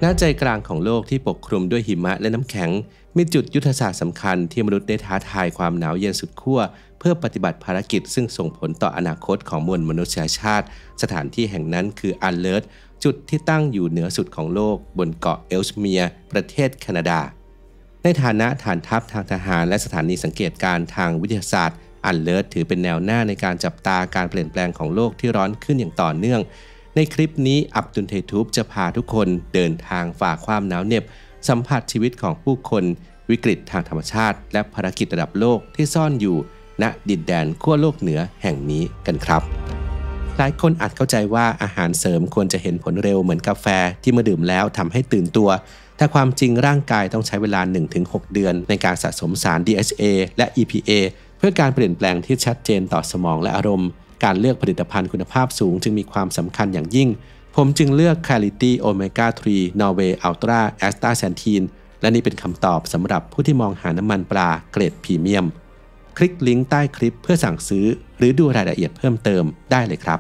ณใจกลางของโลกที่ปกคลุมด้วยหิมะและน้ำแข็งมีจุดยุทธศาสตร์สำคัญที่มนุษย์ได้ท้าทายความหนาวเย็นสุดขั้วเพื่อปฏิบัติภารกิจซึ่งส่งผลต่ออนาคตของมวลมนุษยชาติสถานที่แห่งนั้นคืออัลเลิร์ตจุดที่ตั้งอยู่เหนือสุดของโลกบนเกาะเอลส์เมียร์ประเทศแคนาดาในฐานะฐานทัพทางทหารและสถานีสังเกตการณ์ทางวิทยาศาสตร์อัลเลิร์ตถือเป็นแนวหน้าในการจับตาการเปลี่ยนแปลงของโลกที่ร้อนขึ้นอย่างต่อเนื่องในคลิปนี้อับดุลเททูบจะพาทุกคนเดินทางฝ่าความหนาวเหน็บสัมผัสชีวิตของผู้คนวิกฤตทางธรรมชาติและภารกิจระดับโลกที่ซ่อนอยู่ณดินแดนขั้วโลกเหนือแห่งนี้กันครับหลายคนอาจเข้าใจว่าอาหารเสริมควรจะเห็นผลเร็วเหมือนกาแฟที่เมื่อดื่มแล้วทำให้ตื่นตัวแต่ความจริงร่างกายต้องใช้เวลา 1-6 เดือนในการสะสมสาร DHA และ EPA เพื่อการเปลี่ยนแปลงที่ชัดเจนต่อสมองและอารมณ์การเลือกผลิตภัณฑ์คุณภาพสูงจึงมีความสำคัญอย่างยิ่งผมจึงเลือก Clarity Omega 3 Norway Ultra Astaxanthin และนี่เป็นคำตอบสำหรับผู้ที่มองหาน้ำมันปลาเกรดพรีเมียมคลิกลิงก์ใต้คลิปเพื่อสั่งซื้อหรือดูรายละเอียดเพิ่มเติมได้เลยครับ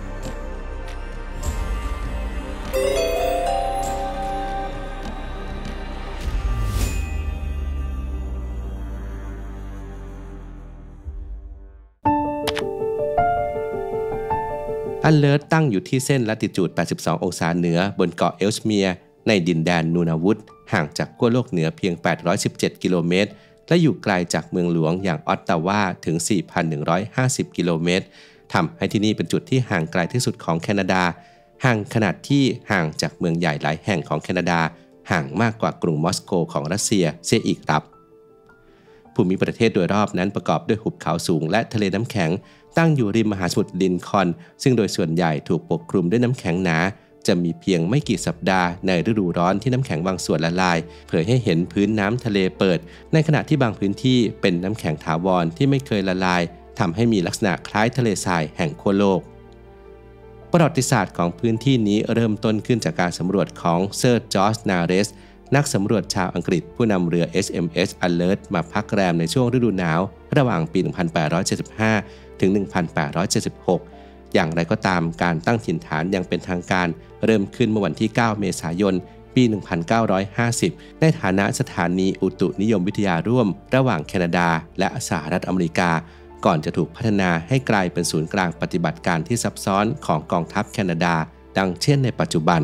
อัลเลิร์ตตั้งอยู่ที่เส้นลัติจูด 82 องศาเหนือบนเกาะเอลส์เมียร์ในดินแดนนูนาวุธห่างจากขั้วโลกเหนือเพียง 817 กิโลเมตรและอยู่ไกลจากเมืองหลวงอย่างออตตาวาถึง 4,150 กิโลเมตรทำให้ที่นี่เป็นจุดที่ห่างไกลที่สุดของแคนาดาห่างขนาดที่ห่างจากเมืองใหญ่หลายแห่งของแคนาดาห่างมากกว่ากรุงมอสโกของรัสเซียเสียอีกครับภูมิประเทศโดยรอบนั้นประกอบด้วยหุบเขาสูงและทะเลน้ำแข็งตั้งอยู่ริมมหาสมุทรลินคอล์นซึ่งโดยส่วนใหญ่ถูกปกคลุมด้วยน้ำแข็งหนาจะมีเพียงไม่กี่สัปดาห์ในฤดูร้อนที่น้ำแข็งบางส่วนละลายเผยให้เห็นพื้นน้ำทะเลเปิดในขณะที่บางพื้นที่เป็นน้ำแข็งถาวรที่ไม่เคยละลายทำให้มีลักษณะคล้ายทะเลทรายแห่งขั้วโลกประวัติศาสตร์ของพื้นที่นี้เริ่มต้นขึ้นจากการสำรวจของเซอร์จอร์จนาเรสนักสำรวจชาวอังกฤษผู้นำเรือ HMS Alert มาพักแรมในช่วงฤดูหนาวระหว่างปี 1875 ถึง 1876 อย่างไรก็ตามการตั้งถิ่นฐานอย่างเป็นทางการเริ่มขึ้นเมื่อวันที่ 9 เมษายน ปี 1950 ในฐานะสถานีอุตุนิยมวิทยาร่วมระหว่างแคนาดาและสหรัฐอเมริกาก่อนจะถูกพัฒนาให้กลายเป็นศูนย์กลางปฏิบัติการที่ซับซ้อนของกองทัพแคนาดาดังเช่นในปัจจุบัน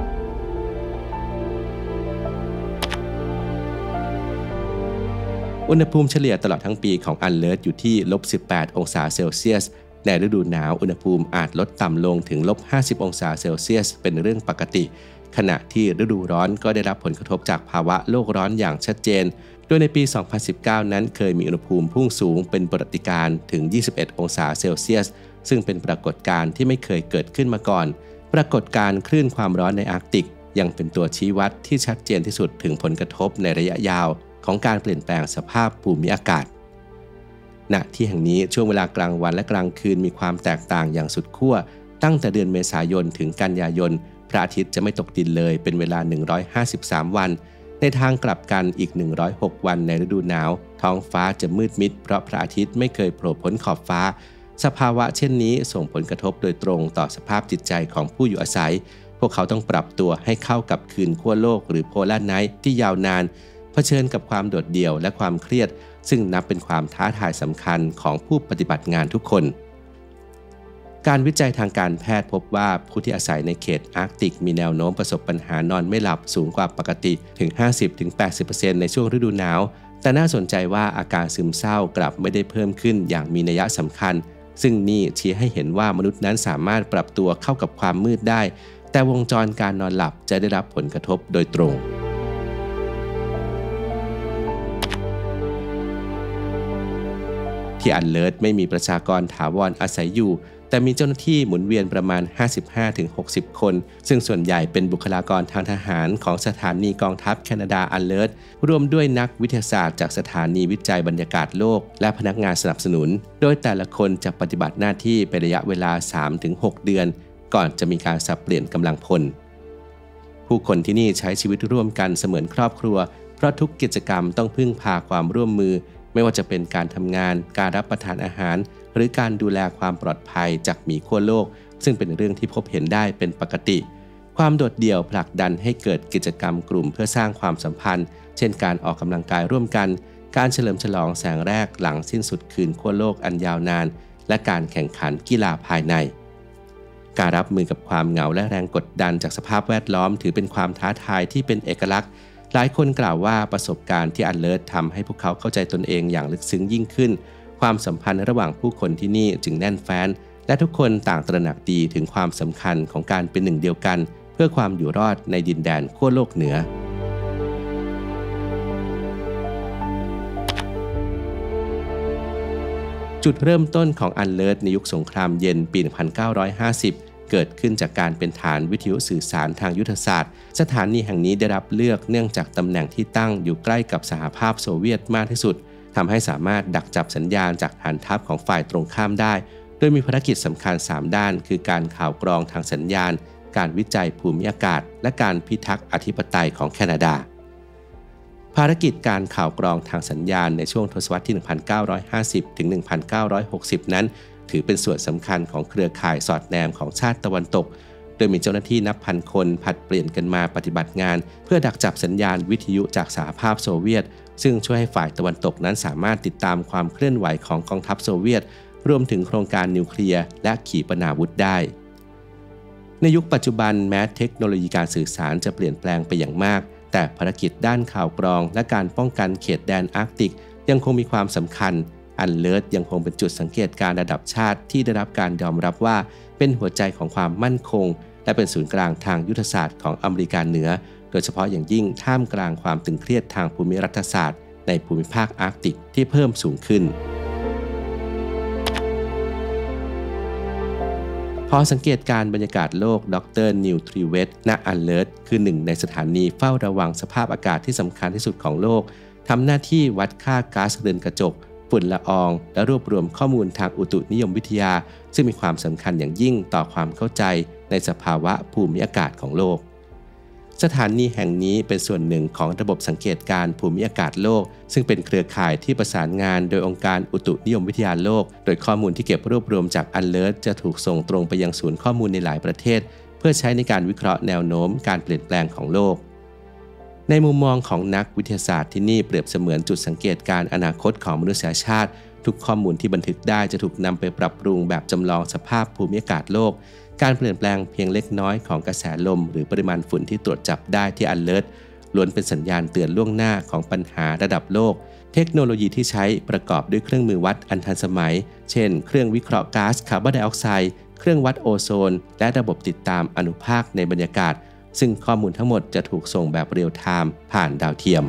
อุณหภูมิเฉลี่ยตลอดทั้งปีของอัลเลิร์ตอยู่ที่ -18 องศาเซลเซียสในฤดูหนาวอุณหภูมิอาจลดต่ำลงถึง -50 องศาเซลเซียสเป็นเรื่องปกติขณะที่ฤดูร้อนก็ได้รับผลกระทบจากภาวะโลกร้อนอย่างชัดเจนโดยในปี 2019 นั้นเคยมีอุณหภูมิพุ่งสูงเป็นประวัติการณ์ถึง 21 องศาเซลเซียสซึ่งเป็นปรากฏการณ์ที่ไม่เคยเกิดขึ้นมาก่อนปรากฏการณ์คลื่นความร้อนในอาร์กติกยังเป็นตัวชี้วัดที่ชัดเจนที่สุดถึงผลกระทบในระยะยาวของการเปลี่ยนแปลงสภาพภูมิอากาศณที่แห่งนี้ช่วงเวลากลางวันและกลางคืนมีความแตกต่างอย่างสุดขั้วตั้งแต่เดือนเมษายนถึงกันยายนพระอาทิตย์จะไม่ตกดินเลยเป็นเวลา153วันในทางกลับกันอีก106วันในฤดูหนาวท้องฟ้าจะมืดมิดเพราะพระอาทิตย์ไม่เคยโผล่พ้นขอบฟ้าสภาวะเช่นนี้ส่งผลกระทบโดยตรงต่อสภาพจิตใจของผู้อยู่อาศัยพวกเขาต้องปรับตัวให้เข้ากับคืนขั้วโลกหรือโพลาร์ไนท์ที่ยาวนานเผชิญกับความโดดเดี่ยวและความเครียดซึ่งนับเป็นความท้าทายสำคัญของผู้ปฏิบัติงานทุกคนการวิจัยทางการแพทย์พบว่าผู้ที่อาศัยในเขตอาร์กติกมีแนวโน้มประสบปัญหานอนไม่หลับสูงกว่าปกติถึง 50-80% ในช่วงฤดูหนาวแต่น่าสนใจว่าอาการซึมเศร้ากลับไม่ได้เพิ่มขึ้นอย่างมีนัยสำคัญซึ่งนี่ชี้ให้เห็นว่ามนุษย์นั้นสามารถปรับตัวเข้ากับความมืดได้แต่วงจรการนอนหลับจะได้รับผลกระทบโดยตรงที่อัลเลิร์ตไม่มีประชากรถาวรอาศัยอยู่แต่มีเจ้าหน้าที่หมุนเวียนประมาณ 55-60 คนซึ่งส่วนใหญ่เป็นบุคลากรทางทหารของสถานีกองทัพแคนาดาอัลเลิร์ตรวมด้วยนักวิทยาศาสตร์จากสถานีวิจัยบรรยากาศโลกและพนักงานสนับสนุนโดยแต่ละคนจะปฏิบัติหน้าที่เป็นระยะเวลา 3-6 เดือนก่อนจะมีการสับเปลี่ยนกำลังพลผู้คนที่นี่ใช้ชีวิตร่วมกันเสมือนครอบครัวเพราะทุกกิจกรรมต้องพึ่งพาความร่วมมือไม่ว่าจะเป็นการทำงานการรับประทานอาหารหรือการดูแลความปลอดภัยจากหมีขั้วโลกซึ่งเป็นเรื่องที่พบเห็นได้เป็นปกติคความโดดเดี่ยวผลักดันให้เกิดกิจกรรมกลุ่มเพื่อสร้างความสัมพันธ์เช่นการออกกำลังกายร่วมกันการเฉลิมฉลองแสงแรกหลังสิ้นสุดคืนขั้วโลกอันยาวนานและการแข่งขันกีฬาภายในการรับมือกับความเหงาและแรงกดดันจากสภาพแวดล้อมถือเป็นความท้าทายที่เป็นเอกลักษณ์หลายคนกล่าวว่าประสบการณ์ที่alertทำให้พวกเขาเข้าใจตนเองอย่างลึกซึ้งยิ่งขึ้นความสัมพันธ์ระหว่างผู้คนที่นี่จึงแน่นแฟ้นและทุกคนต่างตระหนักดีถึงความสำคัญของการเป็นหนึ่งเดียวกันเพื่อความอยู่รอดในดินแดนขั้วโลกเหนือจุดเริ่มต้นของalertในยุคสงครามเย็นปี 1950 เกิดขึ้นจากการเป็นฐานวิทยุสื่อสารทางยุทธศาสตร์สถานีแห่งนี้ได้รับเลือกเนื่องจากตำแหน่งที่ตั้งอยู่ใกล้กับสหภาพโซเวียตมากที่สุดทำให้สามารถดักจับสัญญาณจากฐานทัพของฝ่ายตรงข้ามได้โดยมีภารกิจสำคัญ3ด้านคือการข่าวกรองทางสัญญาณการวิจัยภูมิอากาศและการพิทักษ์อธิปไตยของแคนาดาภารกิจการข่าวกรองทางสัญญาณในช่วงทศวรรษที่ 1950 ถึง 1960 นั้นถือเป็นส่วนสำคัญของเครือข่ายสอดแนมของชาติตะวันตกโดยมีเจ้าหน้าที่นับพันคนผลัดเปลี่ยนกันมาปฏิบัติงานเพื่อดักจับสัญญาณวิทยุจากสหภาพโซเวียตซึ่งช่วยให้ฝ่ายตะวันตกนั้นสามารถติดตามความเคลื่อนไหวของกองทัพโซเวียตรวมถึงโครงการนิวเคลียร์และขีปนาวุธได้ในยุคปัจจุบันแม้เทคโนโลยีการสื่อสารจะเปลี่ยนแปลงไปอย่างมากแต่ภารกิจด้านข่าวกรองและการป้องกันเขตแดนอาร์กติกยังคงมีความสำคัญalertยังคงเป็นจุดสังเกตการระดับชาติที่ได้รับการยอมรับว่าเป็นหัวใจของความมั่นคงและเป็นศูนย์กลางทางยุทธศาสตร์ของอเมริกาเหนือโดยเฉพาะอย่างยิ่งท่ามกลางความตึงเครียดทางภูมิรัฐศาสตร์ในภูมิภาคอาร์กติกที่เพิ่มสูงขึ้นพอสังเกตการบรรยากาศโลกดร.นิวทรีเวตณalertคือหนึ่งในสถานีเฝ้าระวังสภาพอากาศที่สำคัญที่สุดของโลกทำหน้าที่วัดค่าก๊าซเรือนกระจกฝุ่นละอองและรวบรวมข้อมูลทางอุตุนิยมวิทยาซึ่งมีความสำคัญอย่างยิ่งต่อความเข้าใจในสภาวะภูมิอากาศของโลกสถานีแห่งนี้เป็นส่วนหนึ่งของระบบสังเกตการภูมิอากาศโลกซึ่งเป็นเครือข่ายที่ประสานงานโดยองค์การอุตุนิยมวิทยาโลกโดยข้อมูลที่เก็บรวบรวมจากalertจะถูกส่งตรงไปยังศูนย์ข้อมูลในหลายประเทศเพื่อใช้ในการวิเคราะห์แนวโน้มการเปลี่ยนแปลงของโลกในมุมมองของนักวิทยาศาสตร์ที่นี่เปรียบเสมือนจุดสังเกตการอนาคตของมนุษยชาติทุกข้อมูลที่บันทึกได้จะถูกนำไปปรับปรุงแบบจำลองสภาพภูมิอากาศโลกการเปลี่ยนแปลงเพียงเล็กน้อยของกระแสลมหรือปริมาณฝุ่นที่ตรวจจับได้ที่alertล้วนเป็นสัญญาณเตือนล่วงหน้าของปัญหาระดับโลกเทคโนโลยีที่ใช้ประกอบด้วยเครื่องมือวัดอันทันสมัยเช่นเครื่องวิเคราะห์ก๊าซคาร์บอนไดออกไซด์เครื่องวัดโอโซนและระบบติดตามอนุภาคในบรรยากาศซึ่งข้อมูลทั้งหมดจะถูกส่งแบบเรียลไทม์ผ่านดาวเทียม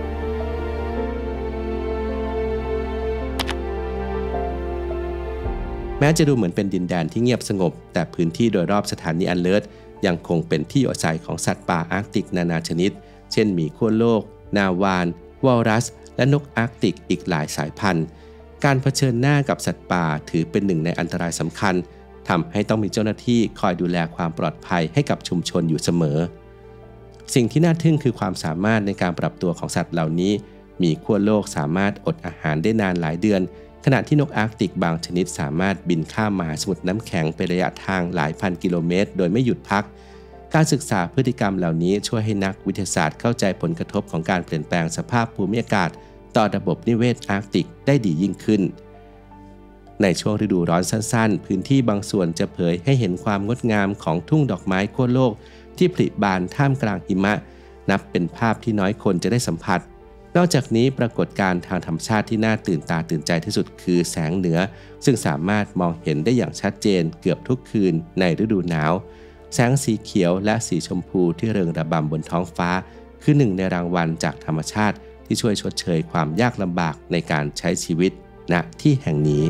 แม้จะดูเหมือนเป็นดินแดนที่เงียบสงบแต่พื้นที่โดยรอบสถานีalertยังคงเป็นที่อยู่อาศัยของสัตว์ป่าอาร์กติกนานาชนิดเช่นหมีขั้วโลกนาวาฬวอลรัสและนกอาร์กติกอีกหลายสายพันธุ์การเผชิญหน้ากับสัตว์ป่าถือเป็นหนึ่งในอันตรายสำคัญทำให้ต้องมีเจ้าหน้าที่คอยดูแลความปลอดภัยให้กับชุมชนอยู่เสมอสิ่งที่น่าทึ่งคือความสามารถในการปรับตัวของสัตว์เหล่านี้มีขั้วโลกสามารถอดอาหารได้นานหลายเดือนขณะที่นกอาร์กติกบางชนิดสามารถบินข้ามมหาสมุทรน้ำแข็งเป็นระยะทางหลายพันกิโลเมตรโดยไม่หยุดพักการศึกษาพฤติกรรมเหล่านี้ช่วยให้นักวิทยาศาสตร์เข้าใจผลกระทบของการเปลี่ยนแปลงสภาพภูมิอากาศต่อระบบนิเวศอาร์กติกได้ดียิ่งขึ้นในช่วงฤดูร้อนสั้นๆพื้นที่บางส่วนจะเผยให้เห็นความงดงามของทุ่งดอกไม้ขั้วโลกที่ผลิบานท่ามกลางหิมะนับเป็นภาพที่น้อยคนจะได้สัมผัสนอกจากนี้ปรากฏการณ์ทางธรรมชาติที่น่าตื่นตาตื่นใจที่สุดคือแสงเหนือซึ่งสามารถมองเห็นได้อย่างชัดเจนเกือบทุกคืนในฤดูหนาวแสงสีเขียวและสีชมพูที่เริงระบำบนท้องฟ้าคือหนึ่งในรางวัลจากธรรมชาติที่ช่วยชดเชยความยากลำบากในการใช้ชีวิตณที่แห่งนี้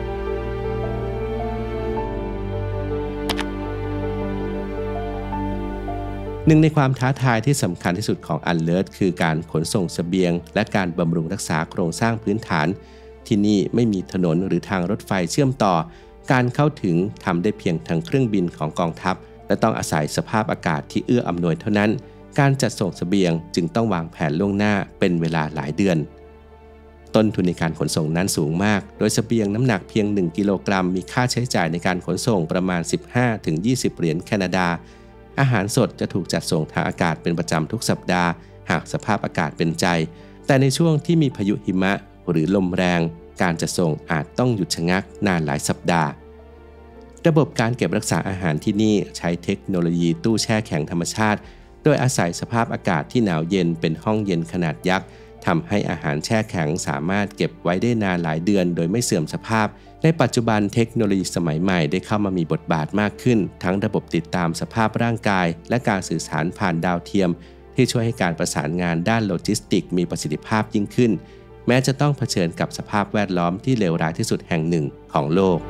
หนึ่งในความท้าทายที่สำคัญที่สุดของalertคือการขนส่งเสบียงและการบำรุงรักษาโครงสร้างพื้นฐานที่นี่ไม่มีถนนหรือทางรถไฟเชื่อมต่อการเข้าถึงทำได้เพียงทางเครื่องบินของกองทัพและต้องอาศัยสภาพอากาศที่เอื้ออำนวยเท่านั้นการจัดส่งเสบียงจึงต้องวางแผนล่วงหน้าเป็นเวลาหลายเดือนต้นทุนในการขนส่งนั้นสูงมากโดยเสบียงน้ำหนักเพียง1กิโลกรัมมีค่าใช้จ่ายในการขนส่งประมาณ 15-20 เหรียญแคนาดาอาหารสดจะถูกจัดส่งทางอากาศเป็นประจำทุกสัปดาห์หากสภาพอากาศเป็นใจแต่ในช่วงที่มีพายุหิมะหรือลมแรงการจัดส่งอาจต้องหยุดชะงักนานหลายสัปดาห์ระบบการเก็บรักษาอาหารที่นี่ใช้เทคโนโลยีตู้แช่แข็งธรรมชาติโดยอาศัยสภาพอากาศที่หนาวเย็นเป็นห้องเย็นขนาดยักษ์ทำให้อาหารแช่แข็งสามารถเก็บไว้ได้นานหลายเดือนโดยไม่เสื่อมสภาพในปัจจุบันเทคโนโลยีสมัยใหม่ได้เข้ามามีบทบาทมากขึ้นทั้งระบบติดตามสภาพร่างกายและการสื่อสารผ่านดาวเทียมที่ช่วยให้การประสานงานด้านโลจิสติกมีประสิทธิภาพยิ่งขึ้นแม้จะต้องเผชิญกับสภาพแวดล้อมที่เลวร้ายที่สุดแห่งหนึ่งของโลก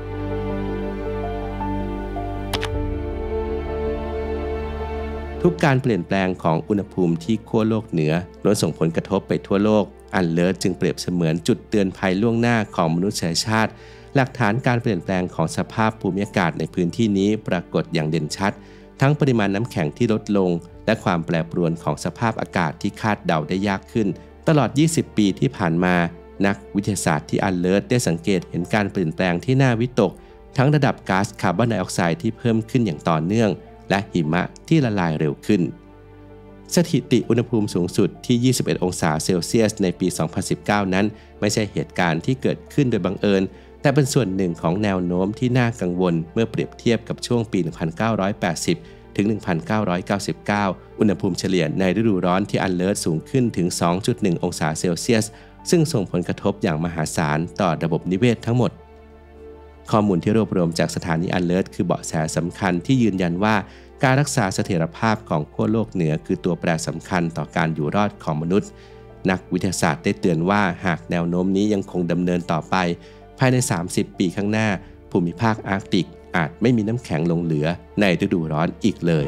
ทุกการเปลี่ยนแปลงของอุณหภูมิที่ขั้วโลกเหนือล้วนส่งผลกระทบไปทั่วโลกAlert จึงเปรียบเสมือนจุดเตือนภัยล่วงหน้าของมนุษยชาติหลักฐานการเปลี่ยนแปลงของสภาพภูมิอากาศในพื้นที่นี้ปรากฏอย่างเด่นชัดทั้งปริมาณน้ำแข็งที่ลดลงและความแปรปรวนของสภาพอากาศที่คาดเดาได้ยากขึ้นตลอด 20 ปีที่ผ่านมานักวิทยาศาสตร์ที่ Alert ได้สังเกตเห็นการเปลี่ยนแปลงที่น่าวิตกทั้งระดับก๊าซคาร์บอนไดออกไซด์ที่เพิ่มขึ้นอย่างต่อเนื่องและหิมะที่ละลายเร็วขึ้นสถิติอุณหภูมิสูงสุดที่ 21 องศาเซลเซียสในปี 2019 นั้นไม่ใช่เหตุการณ์ที่เกิดขึ้นโดยบังเอิญแต่เป็นส่วนหนึ่งของแนวโน้มที่น่ากังวลเมื่อเปรียบเทียบกับช่วงปี 1980 ถึง 1999 อุณหภูมิเฉลี่ยในฤดูร้อนที่ Alert สูงขึ้นถึง 2.1 องศาเซลเซียสซึ่งส่งผลกระทบอย่างมหาศาลต่อระบบนิเวศทั้งหมดข้อมูลที่รวบรวมจากสถานี Alert คือเบาะแสสำคัญที่ยืนยันว่าการรักษาเสถียรภาพของขั้วโลกเหนือคือตัวแปรสำคัญต่อการอยู่รอดของมนุษย์นักวิทยาศาสตร์ได้เตือนว่าหากแนวโน้มนี้ยังคงดำเนินต่อไปภายใน 30 ปีข้างหน้าภูมิภาคอาร์กติกอาจไม่มีน้ำแข็งลงเหลือในฤดูร้อนอีกเลย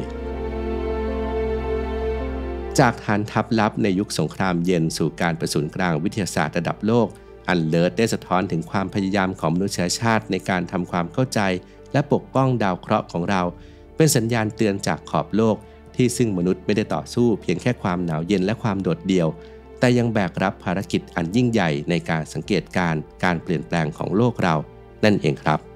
จากฐานทัพลับในยุคสงครามเย็นสู่การเป็นศูนย์กลางวิทยาศาสตร์ระดับโลกAlert ได้สะท้อนถึงความพยายามของมนุษยชาติในการทำความเข้าใจและปกป้องดาวเคราะห์ของเราเป็นสัญญาณเตือนจากขอบโลกที่ซึ่งมนุษย์ไม่ได้ต่อสู้เพียงแค่ความหนาวเย็นและความโดดเดี่ยวแต่ยังแบกรับภารกิจอันยิ่งใหญ่ในการสังเกตการณ์การเปลี่ยนแปลงของโลกเรานั่นเองครับ